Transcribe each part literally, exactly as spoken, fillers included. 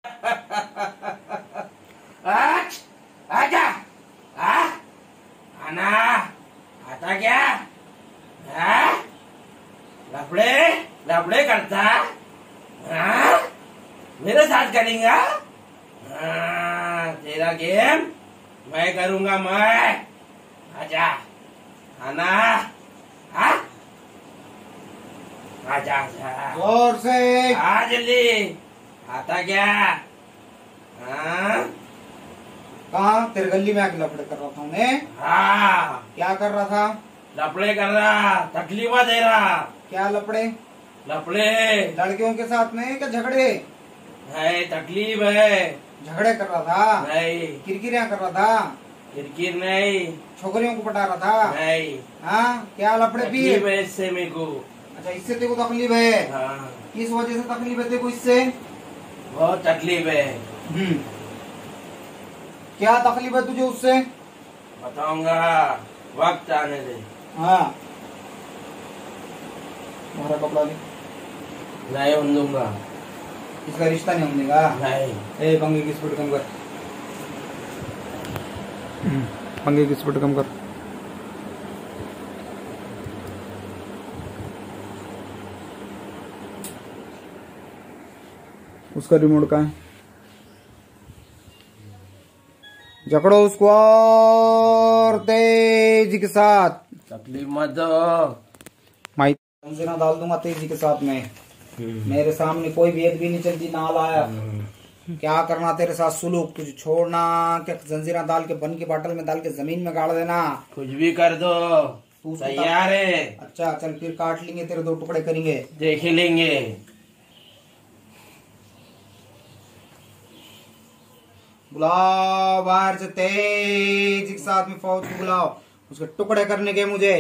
आजा आ आना आता क्या आ? लफड़े लफड़े करता आ? मेरे साथ करेंगा तेरा गेम मैं करूंगा मैं। आजा आना आ? आजा आजा जोर से आ जल्दी आता क्या हाँ? कहा तेरे गली में आके लफड़े कर रहा था उन्हें? हाँ क्या कर रहा था? लफड़े कर रहा तकलीफ दे रहा। क्या लफड़े? लफड़े लड़कियों के साथ में क्या झगड़े? है तकलीफ है। झगड़े कर रहा था? नहीं किरकिरियां कर रहा था? किरकिर नहीं। छोकरियों को पटा रहा था? नहीं हाँ क्या लफड़े पिए? तकलीफ है इससे मेरे को। अच्छा इससे तेरे को तकलीफ है? हाँ किस वजह से तकलीफ है तेरे को इससे? बहुत तकलीफ है। हम्म क्या तकलीफ है तुझे उससे? बताऊंगा वक्त आने दे। हाँ तुम्हारा कपड़ा ले। नहीं उन दूंगा। इसका रिश्ता नहीं होने का? नहीं ए पंगे की स्पीड कम कर। पंगे की स्पीड कम कर। उसका रिमोट कहाँ है? जकड़ो उसको और तेजी के साथ। तकलीफ मत दो। माई ना डाल दूंगा तेजी के साथ में। मेरे सामने कोई भेद भी नहीं चलती ना लाया। क्या करना तेरे साथ सुलूक? तुझे छोड़ना क्या जंजीरा डाल के बन की बाटल में डाल के जमीन में गाड़ देना? कुछ भी कर दो तू तैयार है। अच्छा चल फिर काट लेंगे तेरे दो टुकड़े करेंगे। देख ही लेंगे। बुलाओ बाहर से तेजी के साथ में फौज को बुलाओ। उसके टुकड़े करने के मुझे।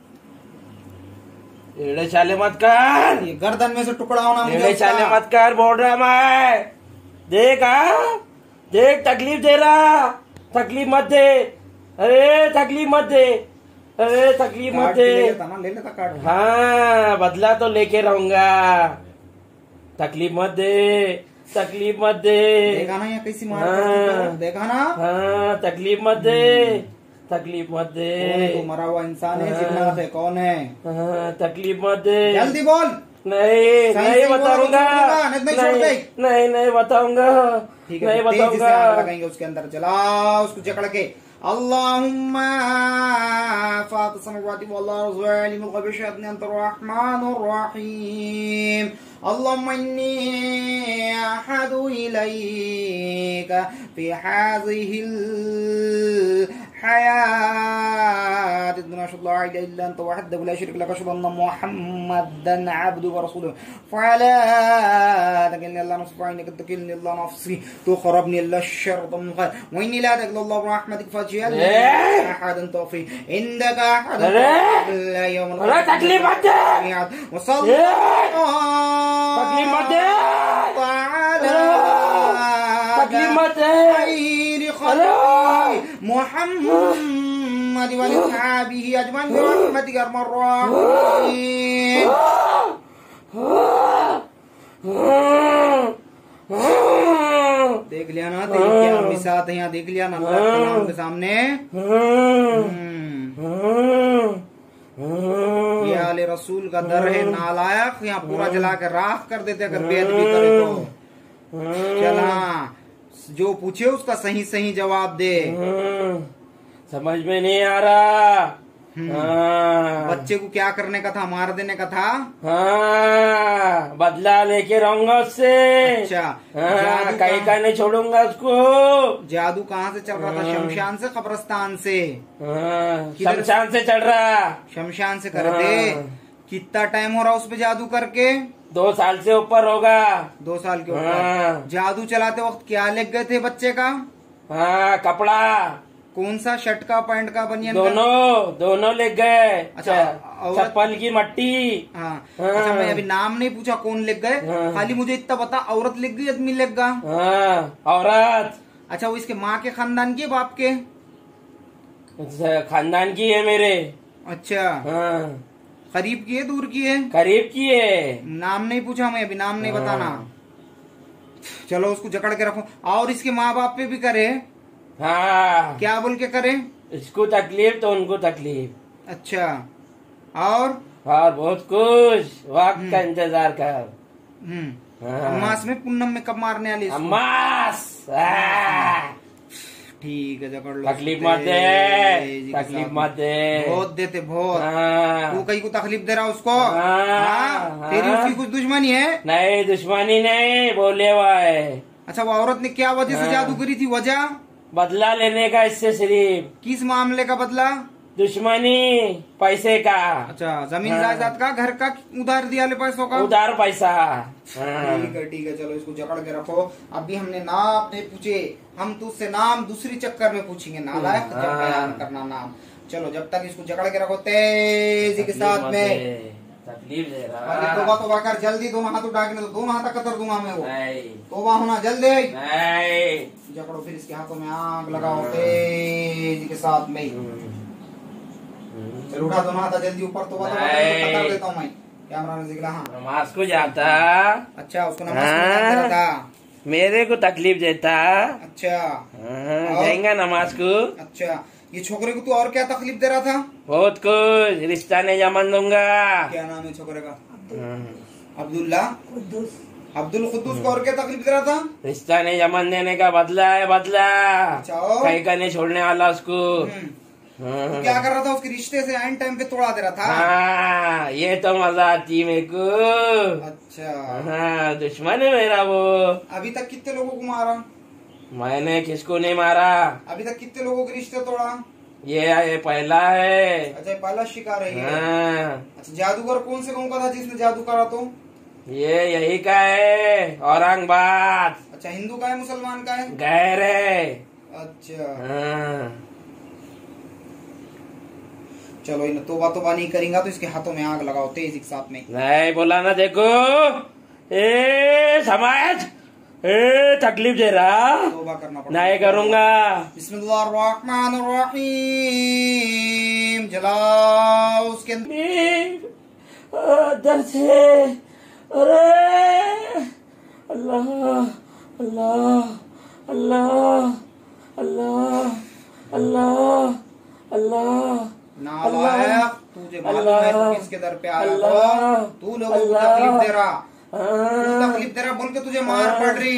एड़े चाले मत कर। ये गर्दन में से टुकड़ा होना मुझे एड़े उसका। चाले मत कर बोल रहा मैं। देख आ देख तकलीफ दे रहा। तकलीफ मत दे। अरे तकलीफ मत दे। अरे तकलीफ मत काट के दे। ले लेता ना, ले लेता काट के। हाँ बदला तो लेके रहूंगा। तकलीफ मत दे। तकलीफ मत दे। देखा ना यहाँ कैसी मार हाँ। पड़ती है? देखा ना? हाँ तकलीफ मत दे। तकलीफ मत दे। कौन है तू? मरा हुआ इंसान है? हाँ। जिंदा है? कौन है? हाँ तकलीफ मत दे। जल्दी बोल। नहीं सही नहीं सही बोला तो बताऊंगा। छोड़ देगा, नहीं तो छोड़ नहीं दे। नहीं नहीं बताऊंगा। ठीक है नहीं तेजी से आग बताऊंगा। लगाएंगे उसके अंदर। चलाओ उसको जकड़ के। अल्लाहुम्मा फातिर समावाति वल अर्ज़ आलिमुल ग़ैबि शहादति अंत अर्रहमानुर रहीम। अल्लाहुम्मा इन्नी अहदु इलैका फी हाज़िहिल हयात दुनिया ला इलाहा इल्ला अंत वहदहु ला शरीका लक अशहदु अन्ना मुहम्मदन अब्दुहु व रसूलुहु फला तकिलनी अल्लाह नफ्सी फइन्नका तकिलनी अल्लाह नफ्सी तुखरबनी अल्लाह शर तुम खैर व इन्नी ला तकिल अल्लाह रहमतिक फजअल अहदन तौफी इंदका अहदन ला यौम अरे तकलीफ मत दे। व सल्लल्लाहु तकलीफ मत दे। तआला तकलीफ मत दे। खैर खल्क़ि मुहम्मद व असहाबिही अजमईन बिरहमतिक या अरहमर राहिमीन। देख लिया ना तेरी क्या मिसात है यहाँ? देख लिया ना अल्लाह के सामने? ये आले रसूल का दर है नालायक। यहाँ पूरा जला के राख कर देते अगर बेअदबी करे तो। चला जो पूछे उसका सही सही जवाब दे। समझ में नहीं आ रहा। हाँ। बच्चे को क्या करने का था? मार देने का था? हाँ बदला लेके रहूंगा उससे। अच्छा हाँ जादू कहीं का कहाँ- नहीं छोड़ूंगा उसको। जादू कहाँ से चल रहा था? शमशान से कब्रिस्तान से? हाँ किधर- शमशान से चल रहा। शमशान से करते। हाँ। कितना टाइम हो रहा उस पे जादू करके? दो साल से ऊपर होगा। दो साल के ऊपर। हाँ। जादू चलाते वक्त क्या लग गए थे बच्चे का? हाँ कपड़ा कौन सा? शर्ट का, पैंट का, बनियान का? दोनों दोनों ले गए। अच्छा, औरत- चप्पल की मट्टी। हाँ। हाँ। अच्छा मैं अभी नाम नहीं पूछा कौन लिख गए। हाँ। खाली मुझे इतना बता औरत लिख गई आदमी लिख गया? हाँ औरत। अच्छा वो इसके माँ के खानदान की, बाप के? खानदान की है मेरे। अच्छा हाँ करीब की है दूर की है? करीब की है। नाम नहीं पूछा मैं अभी, नाम नहीं बताना। चलो उसको जकड़ के रखो, और इसके माँ बाप पे भी करे। हाँ, क्या बोल के करे? इसको तकलीफ तो उनको तकलीफ। अच्छा, और और बहुत कुछ वक्त का इंतजार कर। हम्म हाँ। अम्मास में पूनम में कब मारने वाली इसको? अम्मास। हाँ। ठीक है, जकड़ लो। तकलीफ मत दे, जी के तकलीफ साथ मत दे। बहुत देते बहुत। हाँ। तू कहीं को तकलीफ दे रहा उसको? हाँ, हाँ? तेरी हाँ। उसकी कुछ दुश्मनी है? नहीं, दुश्मनी नहीं, बोले हुआ है। अच्छा, वो औरत ने क्या वजह से हाँ। जादू करी थी? वजह बदला लेने का इससे सिर्फ। किस मामले का बदला? दुश्मनी, पैसे का। अच्छा, जमीन हाँ। जायदाद का, घर का, उधार दिया ले पैसों का? उधार पैसा। ठीक हाँ। है ठीक है, चलो इसको जकड़ के रखो। अभी हमने नाम नहीं पूछे, हम तुझसे नाम दूसरी चक्कर में पूछेंगे, नालायक जब हाँ। बयान करना नाम। चलो जब तक इसको जकड़ के रखो तेजी के साथ में। तकलीफ दे अरे रहा। तोबा तोबा कर जल्दी, दोनों हाथ उठा के, तो दोनों हाथ कतर दूंगा मैं वो। नहीं, तोबा होना जल्दी। नहीं। जकड़ो, फिर इसके हाथों में आग लगाओ तेजी के साथ में। चलो उठा दोनों हाथ जल्दी ऊपर। तोबा तोबा नहीं। कतर देता हूँ मैं। कैमरा में दिखला। हाँ, नमाज को जाता। अच्छा, उसको नमाज पढ़ा देता था। मेरे को तकलीफ देता। अच्छा। हाँ, जाएगा नमाज को। अच्छा, ये छोकरे को तू और क्या तकलीफ दे रहा था? बहुत कुछ, रिश्ता नहीं जमान दूंगा। क्या नाम है छोकरे का? हाँ। अब्दुल्ला अब्दुल खुद्दूस को और क्या तकलीफ दे रहा था? रिश्ता नहीं जमान देने का बदला है, बदला। अच्छा, और? कहीं का नहीं छोड़ने वाला उसको। हम्म, हाँ। तू क्या कर रहा था? उसके रिश्ते से एंड टाइम पे तोड़ा दे रहा था? हाँ, ये तो मजा आती मेरे को। अच्छा, हाँ, दुश्मन है मेरा वो। अभी तक कितने लोगों को मारा? मैंने किसको नहीं मारा। अभी तक कितने लोगों के रिश्ते तोड़ा? ये ये पहला है। अच्छा, पहला शिकार है ये। हाँ, अच्छा, जादूगर कौन से गाँव का था जिसने जादू करा? तो ये यही का है, औरंगाबाद। अच्छा, हिंदू का है मुसलमान का है? गैर है। अच्छा, हाँ। चलो इन तोबा तोबा नहीं करेंगे तो इसके हाथों में आग लगाओ तेजी के साथ में। नहीं बोला ना, देखो ए समाज, ए तकलीफ दे रहा। तोबा करना पड़ेगा। नहीं करूंगा। बिस्मिल्लाहिर्रहमानिर्रहीम। जलाओ उसके अंदर। दर्द से। अरे अल्लाह अल्लाह अल्लाह अल्लाह अल्लाह अल्लाह। नालायक, तुझे मालूम है तू किसके दर पे आया हो? तू लोगों को तकलीफ दे रहा, तू तकलीफ दे रहा बोल के तुझे मार पड़ रही।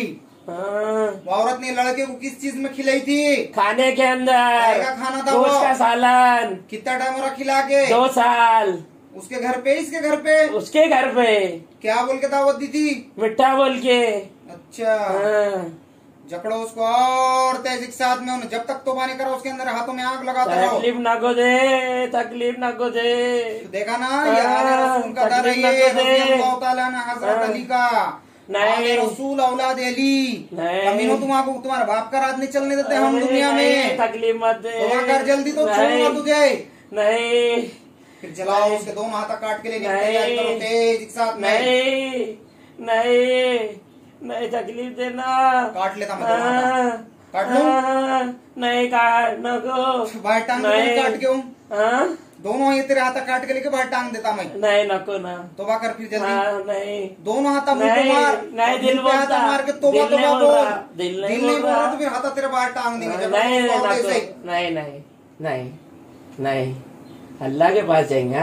वो औरत ने लड़के को किस चीज में खिलाई थी? खाने के अंदर। क्या खाना था? गोश्त वो का सालन। कितना टाइम हो रहा खिला के? दो साल। उसके घर पे, इसके घर पे? उसके घर पे। क्या बोल के दावत दी थी? मिठा बोल के। अच्छा, हाँ। जकड़ो उसको और तेजी के साथ में। जब तक तोबा नहीं करा उसके अंदर हाथों में आग लगाते रहो। तकलीफ ना को दे, तकलीफ ना को दे। देखा ना, ये आले रसूल का दर है ये, रज़ियल्लाहु ताला अन्हु हज़रत अली का। आले रसूल औलाद अली। कमीनों, तुम्हारा तुम्हारे बाप का राज नहीं चलने देते हम दुनिया में। तकलीफ मत दे। तोबा कर जल्दी, तो छोड़ूंगा तुझे नहीं। फिर जलाओ उसके दोनों हाथ काट के लेने की तैयारी करो तेजी के साथ में। नहीं नहीं नहीं, तकलीफ देना। काट लेता मैं दोनों हाथ। काट लूं? नहीं काट न को। बाहर टांग दे, काट क्यों? हाँ? दोनों ये तेरे हाथ काट के लेके बाहर टांग देता मैं। नहीं नको ना। तोबा कर फिर जल्दी। हाँ, नहीं दोनों हाथ मुंह पे मार। नहीं, दिल मुंह पे हाथ बोलता। मार के तोबा दिल नहीं तोबा बोल बोल। रहा, दिल नहीं दिल नहीं बोल बोल रहा रहा। तो फिर हाथ तेरे बाहर टांग देंगे। जब नहीं उसको नहीं ऐसे। नहीं नहीं नहीं नहीं, अल्लाह के पास जाएंगे।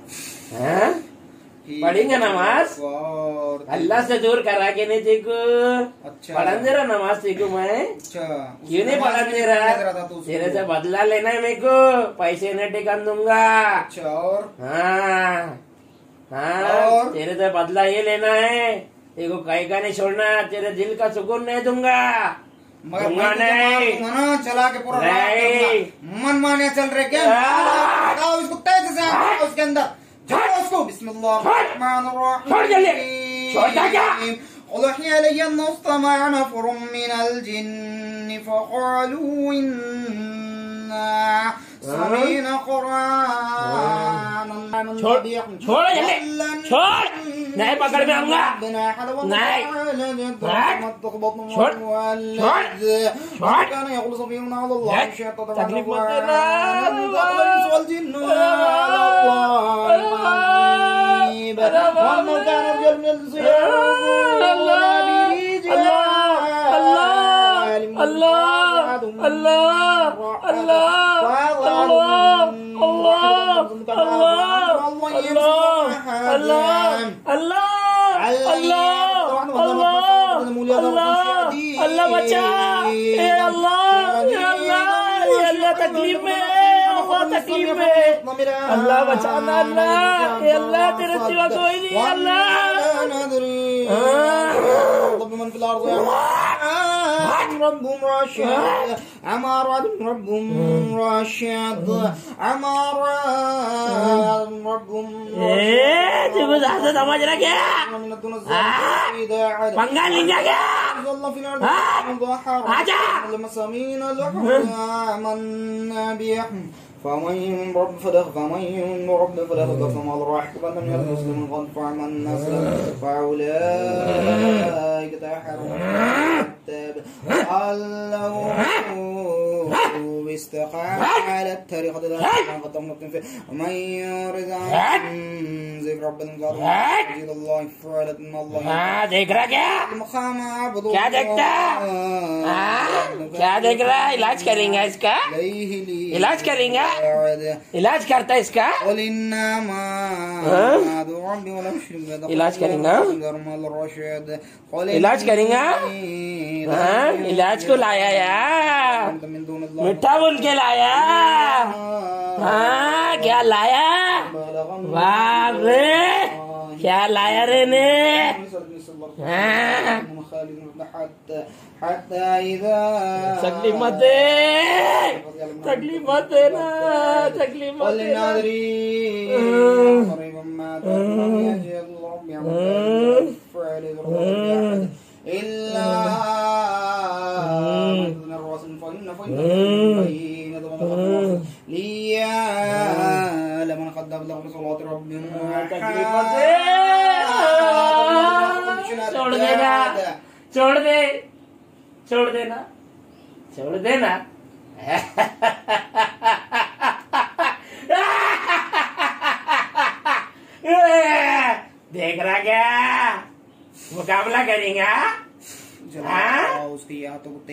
हाँ? पढ़ेंगे नमाज। अल्लाह से दूर करा के नहीं देखो। अच्छा, पढ़न दे रहा नमाज सीखू मैं। अच्छा, क्यों नहीं पढ़न दे रहा? तेरे से बदला लेना है मेरे को, पैसे नहीं टिकान दूंगा। अच्छा, और? हाँ हाँ, और? तेरे से बदला ये लेना है, तेरे को कहीं का नहीं छोड़ना, तेरे दिल का सुकून नहीं दूंगा। मगर मैं तुझे मार दूंगा ना, चला के पूरा मन माने चल रहे क्या? हटाओ इसको तेजी से, हटाओ उसके अंदर, जाओ उसको। बिस्मिल्लाहिर्रहमानिर्रहीम। छोड़ जल्दी, छोड़ क्या? उलही अलैहि नस्तमअ नफरुम मिनल जिन्न फक़ालू इन्ना समीअना क़ुरआनन। छोड़ छोड़ जल्दी, छोड़। नहीं पकड़ में आऊंगा। नहीं, छोड़ छोड़। तकलीफ मत देना। अल्लाह अल्लाह अल्लाह अल्लाह अल्लाह बचा, ए अल्लाह ए अल्लाह ए अल्लाह तकलीफ में, अल्लाह तकलीफ में, अल्लाह बचाना अल्लाह, ए अल्लाह तेरे सिवा कोई नहीं अल्लाह। ربهم راشد عمارة ربهم راشد عمارة ربهم देखो ज़्यादा समझ रहा क्या पंगा लिंगा क्या आजा المسامين آمنا به فمن رب فله فمن رب فله فما راح كبنا من المسلمين قد فعمل الناس فأولئك تحرمون الله استقام على الطريقة التي ومن يرد عن ذكر ربنا يزيد الله فعلا إن الله देख रहा क्या المقام عبد क्या देखता क्या देख रहा है? इलाज करेंगे इसका, इलाज करेंगे, इलाज करता है इसका, इलाज करेंगे, इलाज करेंगे। हाँ, इलाज को लाया यार, मिठा बोल के लाया। हाँ क्या लाया? वाह रे क्या लाया रे ने? हाँ तकलीफ मत दे, तकलीफ मत देना, तकलीफ मत देना। لمن قد أبلغ بصلاة ربهم छोड़ देना, छोड़ दे, छोड़ देना, छोड़ देना। देख रहा क्या मुकाबला करेंगे? उसकी हाथों को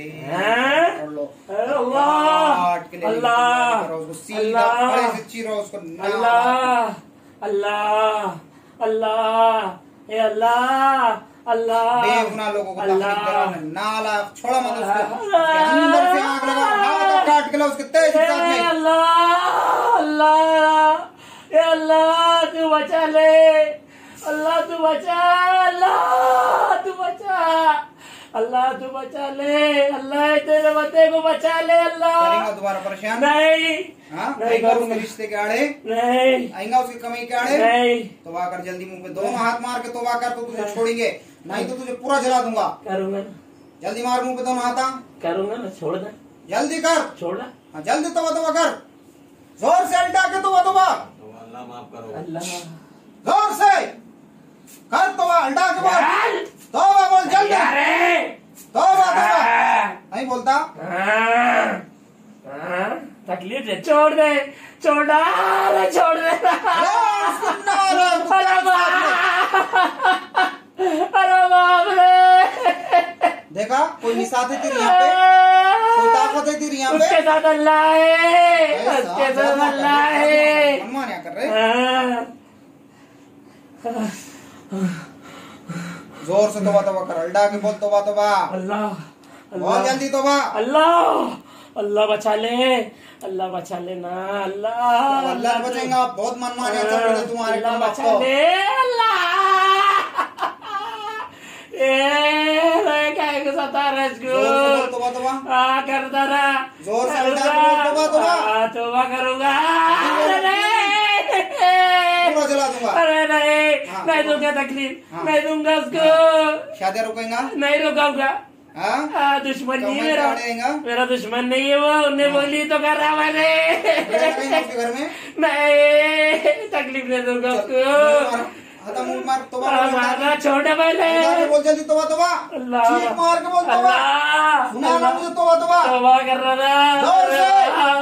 अल्लाह अल्लाह अल्लाह ए अल्लाह अल्लाह बेगुनाह लोगों को नाला छोड़ा मत उसको, अंदर से आग लगा, काट के ला उसके तेज साथ में। अल्लाह अल्लाह ए अल्लाह तू बचा ले, अल्लाह तू बचा, अल्लाह तू बचा, अल्लाह तू बचा ले, अल्लाह तेरे बच्चे को बचा ले। अल्लाह करेंगा दोबारा परेशान नहीं, हाँ नहीं करूंगा, रिश्ते के आड़े नहीं आएगा, उसकी कमी के आड़े नहीं। तोबा कर जल्दी, मुंह पे दोनों हाथ मार के तोबा कर, तो तुझे छोड़ेंगे नहीं तो तुझे पूरा जला दूंगा। करूंगा, जल्दी मार मुंह पे दोनों हाथ, करूंगा ना, छोड़ दे, जल्दी कर, छोड़ हाँ जल्दी तोबा तोबा कर, जोर से अल्टा के तोबा तोबा, अल्लाह माफ करो, अल्लाह जोर से कर तोबा, अल्टा के बाद तोबा बोल जल्दी, तोबा तोबा नहीं बोलता। तकलीफ है, छोड़ दे, छोड़ दे, छोड़ दे। अरे बाप रे, देखा कोई निशात है तेरी यहाँ पे, कोई ताकत है तेरी यहाँ पे, उसके साथ अल्लाह है, उसके साथ अल्लाह है। मनमान क्या कर रहे? जोर से तोबा तोबा कर, अल्लाह के बोल तोबा तोबा, अल्लाह बहुत जल्दी तोबा, अल्लाह अल्लाह बचा ले, अल्लाह बचा लेना, अल्लाह अल्लाह बचेगा। बहुत मनमानी चल रही है तुम्हारे अल्लाह काम बचा को। ले, अल्लाह ए क्या सता रहा इसको, तोबा तोबा हाँ करता रहा, जोर से तोबा तोबा, तोबा करूंगा, पूरा जला दूंगा। अरे नहीं नहीं दूंगा तकलीफ, नहीं दूंगा उसको, शादी रुकेगा नहीं रुकाऊंगा। हाँ दुश्मन नहीं है मेरा, मेरा दुश्मन नहीं है वो, उन्हें बोली तो कर रहा मैंने, घर में नहीं तकलीफ दे दूंगा उसको, मार तोबा मारना छोड़ पहले, बोल जल्दी तोबा तोबा, अल्लाह मार के बोल तोबा, सुना ना मुझे तोबा तोबा, तोबा कर रहा था।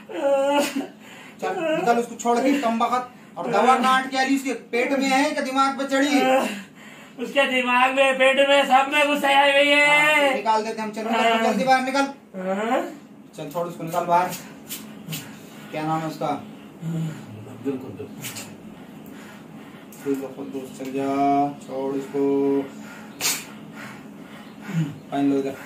चल निकल उसको छोड़ के, कम वक्त और दवा काट के आली उसके पेट में है कि दिमाग पे चढ़ी? उसके दिमाग में, पेट में, सब में घुस आई हुई है। निकाल देते हम, चलो जल्दी बाहर निकल, चल छोड़ उसको, निकाल बाहर। क्या नाम है उसका? दोस्त चल जा, छोड़ इसको, पानी लो इधर।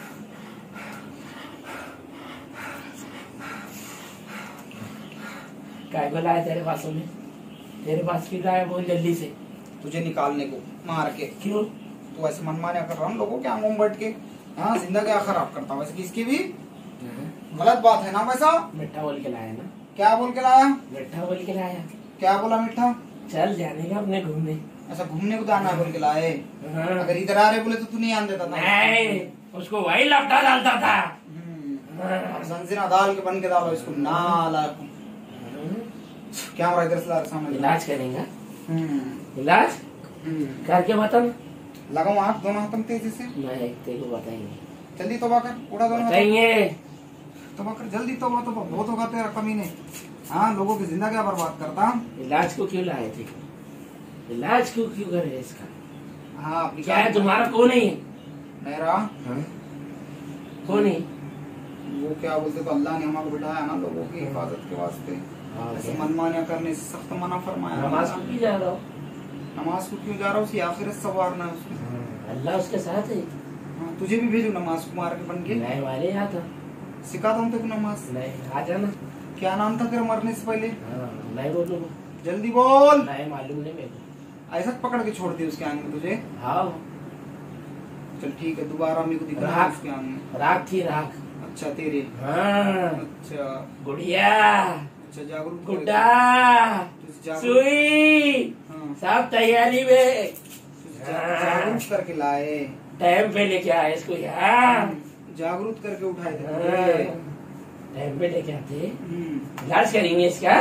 काय को लाया तेरे पास में? तेरे पास क्यों लाया बोल जल्दी से? तुझे निकालने को मार के। क्यों? तू ऐसे मनमानिया कर रहा हूँ लोगों के आंगों में बैठ के। हाँ, जिंदगी क्या खराब करता वैसे किसकी भी गलत बात है ना वैसा। मिठा बोल के लाया ना? क्या बोल के लाया? मिठा बोल के लाया। क्या बोला मिठा? चल जाने का अपने घूमने। ऐसा घूमने को जाना है बोल के लाए? हाँ। अगर इधर आ रहे बोले तो तू नहीं आने देता था? नहीं, उसको वही लपटा डालता था। अब जंजीरा डाल के बन के डालो इसको ना ला। क्या हो रहा है इधर से ला सामने? इलाज करेंगे। इलाज करके बता। लगाओ आँख दोनों हाथों में तेजी से। नहीं, तेरे को बताएंगे। जल्दी तौबा कर, उड़ा दोनों बताएंगे। तौबा कर जल्दी, तौबा तौबा बहुत होगा तेरा कमीने। हाँ, लोगों की जिंदगी बर्बाद करता। इलाज को क्यों लाए थे? इलाज क्यों क्यों करे इसका? हाँ, क्या है तुम्हारा? कौन है मेरा? हाँ? कौन है? वो क्या बोलते तो अल्लाह ने हमारे बिठाया ना लोगों की हिफाजत के वास्ते। ऐसे मनमानिया करने से सख्त मना फरमाया। नमाज को क्यों जा रहा हो? नमाज को क्यों जा रहा हूँ? उसकी आखिरत सवारना है उसकी। अल्लाह उसके साथ है। हाँ, तुझे भी भेजू नमाज को मार के बन के? नहीं, वाले यहाँ था। सिखाता हूँ तेरे को नमाज। नहीं, आ जाना। क्या नाम था तेरा मरने से पहले? हाँ, नहीं बोलूंगा। जल्दी बोल। नहीं मालूम नहीं मेरे को। ऐसा पकड़ के छोड़ दी उसके आंग में तुझे? हाँ। चल ठीक है, दोबारा मेरे को दिखा राख उसके आंग में। राख थी राख। अच्छा तेरे? हाँ। अच्छा गुड़िया। अच्छा, जागरूक गुड्डा। जागरूक सुई। हाँ, सब तैयारी में। जा- जागरूक करके लाए। टाइम पे लेके आए इसको यार। जागरूक करके उठाए थे हाँ, तुझे। टाइम पे लेके आते। हम्म। इलाज करेंगे इसका।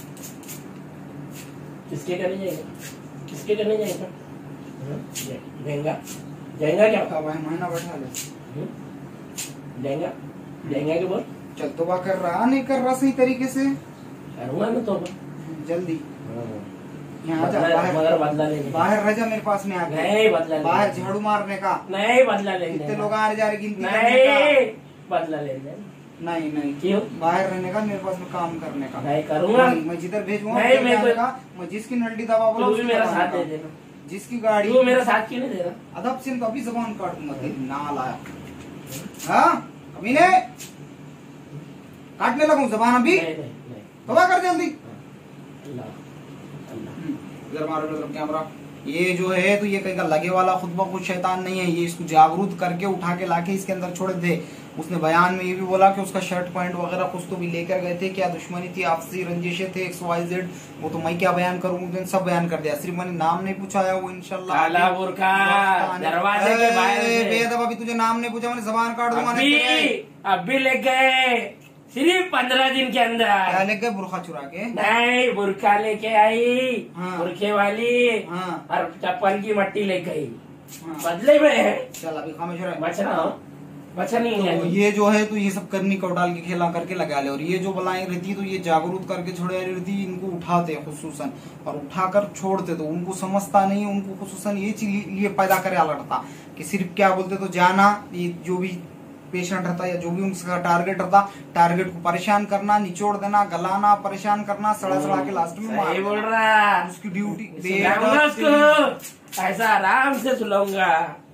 किसके करने जाएगा? किसके करने जाएगा? हाँ, जाएगा जाएगा क्या? का भाई महीना बैठा ले। हम्म? जाएगा जाएगा के बोल। चल तौबा कर रहा नहीं कर रहा सही तरीके से? करूंगा ना तो। जल्दी यहाँ जा, बदला- बाहर मगर बदला लेंगे। बाहर रह जा मेरे पास में आके। नहीं, बदला लेंगे। बाहर झाड़ू मारने का। नहीं, बदला लेंगे। कितने लोग आ रहे जा रहे गिनती करने नहीं, बदला लेंगे। का? नहीं नहीं, क्यों? बाहर रहने का, मेरे पास में काम करने का। नहीं करूंगा। नहीं, मैं जिधर भेजूंगा नहीं, उधर मैं जाने कोई- का। मैं जिसकी नल्टी दबा बोला तू भी उसकी मेरा दबाने साथ का। दे देना। जिसकी गाड़ी तू मेरा साथ क्यों नहीं दे रहा? अदब से तो अभी जबान काट दूंगा तेरी नाल आया। हाँ अभी ने काटने लगूं जबान अभी? नहीं नहीं नहीं। तौबा कर जल्दी। अल्लाह अल्लाह। इधर मारो इधर कैमरा। ये जो है तो ये कहीं का लगे वाला खुद ब खुद शैतान नहीं है, ये इसको जागरूक करके उठा के लाके इसके अंदर छोड़ दे। उसने बयान में ये भी बोला कि उसका शर्ट पैंट वगैरह कुछ तो भी लेकर गए थे, क्या दुश्मनी थी, आपसी रंजिशें थे, एक्स वाई जेड। वो तो मैं क्या बयान करूँ, सब बयान कर दिया। सिर्फ मैंने नाम नहीं पूछा है वो इंशाल्लाह काला बुर्का दरवाजे के बाहर से। बेअदब, अभी तुझे नाम नहीं पूछा, मैंने जबान काट दूंगा। अभी अभी ले गए सिर्फ पंद्रह दिन के अंदर। क्या लेके बुरखा चुरा के? नहीं, बुरखा लेके आई। हाँ। बुरखे वाली। हाँ। और चप्पल की मट्टी ले गई। हाँ। बदले में। चल अभी खामोश रह। बच रहा हूँ, बचा नहीं है। तो ये जो है तो ये सब करनी को डाल के खेला करके लगा ले। और ये जो बलाएं रहती तो ये जागरूक करके छोड़े रहती, इनको उठाते खुसूसन और उठाकर छोड़ते, तो उनको समझता नहीं। उनको खुसूसन ये चीज ये पैदा करे लड़ता कि सिर्फ क्या बोलते तो जाना, ये जो भी पेशेंट रहता या जो भी उनका टारगेट रहता, टारगेट को परेशान करना, निचोड़ देना, गलाना, परेशान करना, सड़ा सड़ा के लास्ट में मार बोल रहा। उसकी ड्यूटी उसको ऐसा आराम से सुलाऊंगा।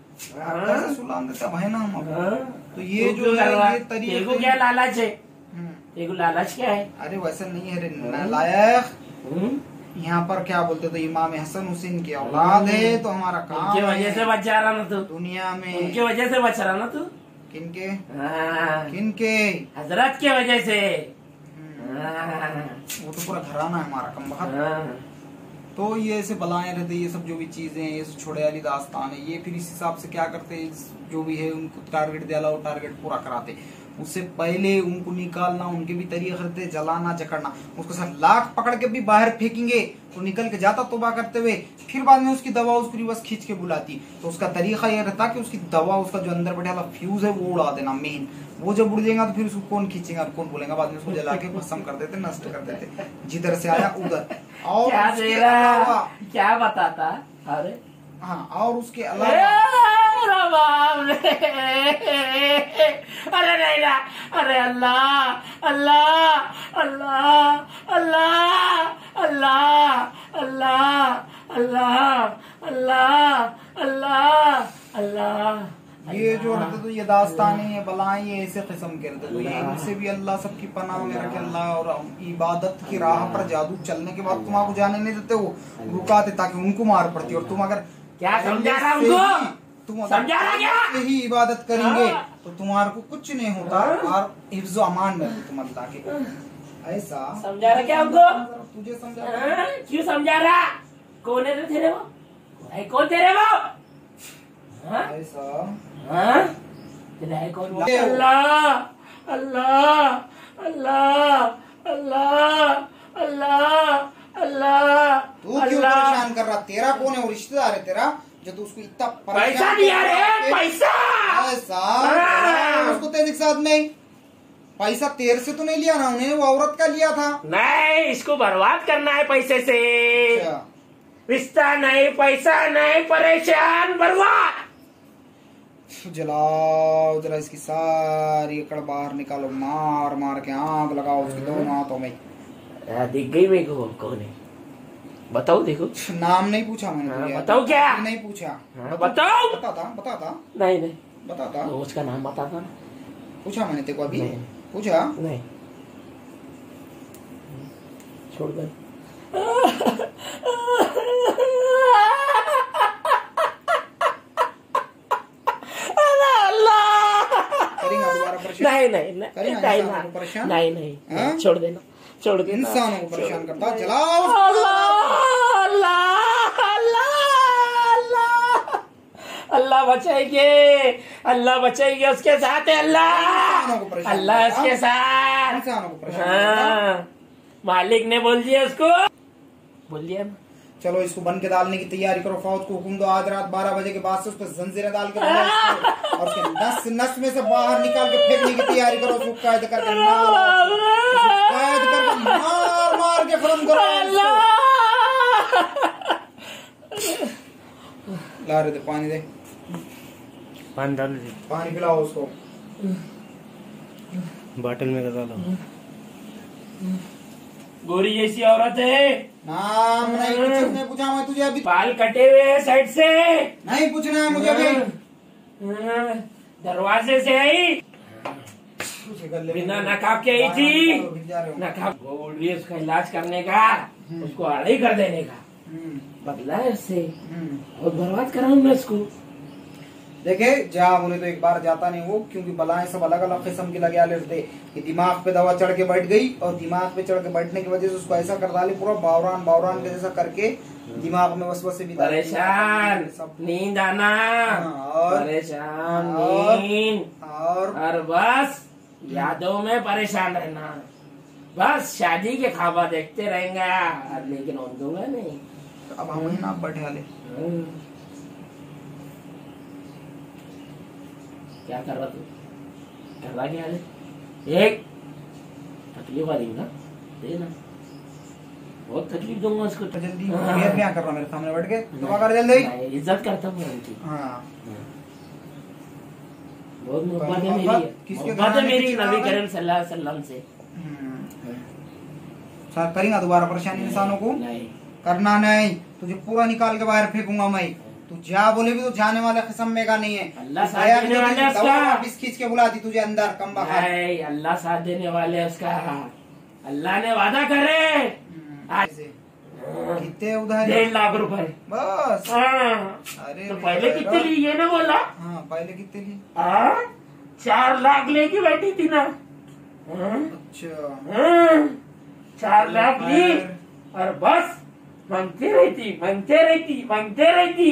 सुलाम देता भाई ना हम। तो ये ये जो है ये तरीके तेरे को क्या लालच है? हम्म। तेरे को लालच क्या है? अरे वैसा नहीं है रे नालायक। यहाँ पर क्या बोलते तो इमाम हसन हुसैन की औलाद है, तो हमारा काम उनके वजह से बचा रहा ना तू। दुनिया में उनके वजह से बच रहा ना तू। किनके हाँ, किनके हजरत के वजह से। हम्म, हाँ, वो तो पूरा घराना है हमारा कम बखत। हाँ। तो ये ऐसे बलाएं रहते, ये सब जो भी चीजें ये सब छोड़े वाली दास्तान है, ये फिर इस हिसाब से क्या करते हैं, जो भी है उनको टारगेट दिया वो टारगेट पूरा कराते। उससे पहले उनको निकालना उनके भी तरीके रहते, जलाना जकड़ना। उसके साथ लाख पकड़ के भी बाहर फेंकेंगे तो निकल के जाता तौबा करते हुए, फिर बाद में उसकी दवा उसको रिवर्स खींच के बुलाती। तो उसका तरीका यह रहता कि उसकी दवा, उसका जो अंदर बैठा वाला फ्यूज है वो उड़ा देना मेन। वो जब उड़ जाएगा तो फिर उसको कौन खींचेगा और कौन बोलेगा, बाद में उसको जला के भस्म कर देते, नष्ट कर देते, जिधर से आया उधर। और क्या उसके दे रहा? अलावा क्या बताता? अरे हाँ, और उसके अलावा अरे बाप रे, अरे नहीं ना, अरे अल्लाह अल्लाह अल्लाह अल्लाह अल्लाह अल्लाह अल्लाह अल्लाह अल्लाह अल्लाह। ये जो रहते तो ये दास्तानें, ये बलाएं, ये ऐसे किस्म के रहते तो ये इनसे भी अल्लाह सबकी पनाह में रखे अल्लाह। और इबादत की राह पर जादू चलने के बाद तुम आपको जाने नहीं देते, वो रुकाते ताकि उनको मार पड़ती। और तुम अगर क्या समझा रहा उनको, तुम समझा रहा क्या, यही इबादत करेंगे तो तुम्हारे को कुछ नहीं होता और हिफ्ज़ व अमान में तुम अल्लाह के। ऐसा समझा रहा क्या हमको, तुझे समझा क्यों समझा रहा, कौन है तेरे वो, कौन तेरे वो, ऐसा है कौन? अल्लाह अल्लाह अल्लाह अल्लाह अल्लाह अल्लाह। तू क्यों परेशान कर रहा, तेरा कौन है वो रिश्तेदार है तेरा जो तू उसको इतना पैसा दिया रे, पैसा ऐसा उसको तेरे साथ में पैसा तेरे से तो नहीं लिया ना उन्हें, वो औरत का लिया था। नहीं, इसको बर्बाद करना है पैसे से। रिश्ता नहीं, पैसा नहीं, परेशान, बर्बाद। जलाओ जरा इसकी सारी अकड़ बाहर निकालो, मार मार के आग लगाओ उसके दोनों हाथों में। दिख गई मेरे को कौन है, बताओ। देखो नाम नहीं पूछा मैंने, हाँ, बताओ क्या नहीं पूछा, हाँ, बताओ। बताता बताता नहीं नहीं बताता, तो उसका नाम बताता ना। पूछा मैंने तेरे को अभी, नहीं। पूछा नहीं, छोड़ दे। नहीं नहीं नहीं नहीं नहीं, छोड़ देना, छोड़ देना। इंसानों को परेशान करता, जलाओ। अल्लाह अल्लाह अल्लाह अल्लाह बचाएंगे, अल्लाह बचाएंगे, उसके साथ है अल्लाह, अल्लाह उसके साथ। इंसानों को परेशान करता। हाँ, मालिक ने बोल दिया उसको, बोल दिया। चलो इसको बन के डालने की तैयारी करो, फौज को हुक्म दो आज रात बारह बजे के बाद से उस पर जंजीरें डाल के और उसके नस नस में से बाहर निकाल के फेंकने की तैयारी करो, उसको कैद करके मार कैद करके मार मार के खत्म करो। ला रहे दे पानी, दे पानी डाल दे, पानी पिलाओ उसको, बोतल में डालो। गोरी जैसी औरत है, नाम नहीं कुछ नहीं पूछा मैं तुझे अभी, बाल कटे हुए हैं साइड से, नहीं पूछना है मुझे अभी। दरवाजे से आई, बिना नकाब के आई थी, नकाब बोल रही है उसका इलाज करने का, उसको आड़े कर देने का बदला है उससे, और बर्बाद कराऊं मैं उसको। देखे जा बोले तो एक बार जाता नहीं वो, क्योंकि बलाएं सब अलग अलग किस्म की लगे आले रहते। कि दिमाग पे दवा चढ़ के बैठ गई और दिमाग पे चढ़ के बैठने की वजह से उसको ऐसा कर डाली, पूरा बावरान बावरान के जैसा करके दिमाग में वसवसे भी परेशान, नींद आना, और परेशान नींद, और और बस यादों में परेशान रहना, बस शादी के ख्वाब देखते रहेंगे, लेकिन उन दूंगा नहीं। अब हम ना बैठे वाले क्या कर रहा तू, कर रहा क्या है? एक तकलीफ आ देगा, देना, बहुत तकलीफ दूंगा उसको। जल्दी क्या कर रहा मेरे सामने बैठ के, दुआ कर जल्दी। इज्जत करता हूँ उनकी, हाँ बहुत मोहब्बत है मेरी, मोहब्बत है मेरी नबी करीम सल्लल्लाहु अलैहि वसल्लम से। सर करेंगा दोबारा परेशानी इंसानों को, नहीं करना नहीं, तुझे पूरा निकाल के बाहर फेंकूंगा मैं। तू जा बोले भी तो जाने वाला किस्म में का नहीं है। अल्लाह साथ देने वाले उसका, बिस खींच के बुलाती तुझे अंदर कम्बा। नहीं, अल्लाह साथ देने वाले उसका, अल्लाह ने वादा करे। कितने उधार? डेढ़ लाख रुपए बस। हाँ। अरे तो पहले कितने ली ये ना बोला? हाँ पहले कितने ली? हाँ, चार लाख लेके बैठी थी ना। अच्छा चार लाख ली और बस मांगते रहती मांगते रहती मांगते रहती।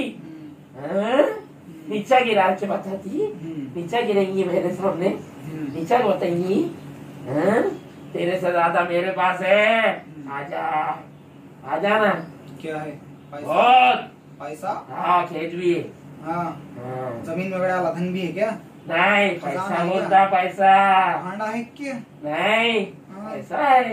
नीचा गिरा के बताती, नीचा गिरेंगी मेरे सामने, नीचा बताएंगी तेरे से ज्यादा मेरे पास है, आजा आजा ना। क्या है? बहुत पैसा? हाँ, खेत भी है। हाँ, जमीन में बड़ा धन भी है क्या? नहीं, पैसा बोलता, पैसा भांडा है क्या? नहीं, पैसा है।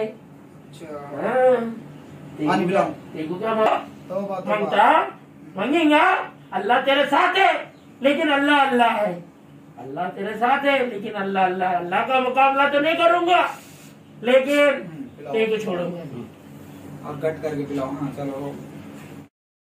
पानी पिलाओ। देखो क्या मांगता, मांगेगा, अल्लाह तेरे साथ है, लेकिन अल्लाह अल्लाह है, अल्लाह तेरे साथ है, लेकिन अल्लाह अल्लाह अल्लाह का मुकाबला तो नहीं करूंगा, लेकिन तेरे को छोड़ूंगा। और कट करके पिलाओ। हाँ चलो।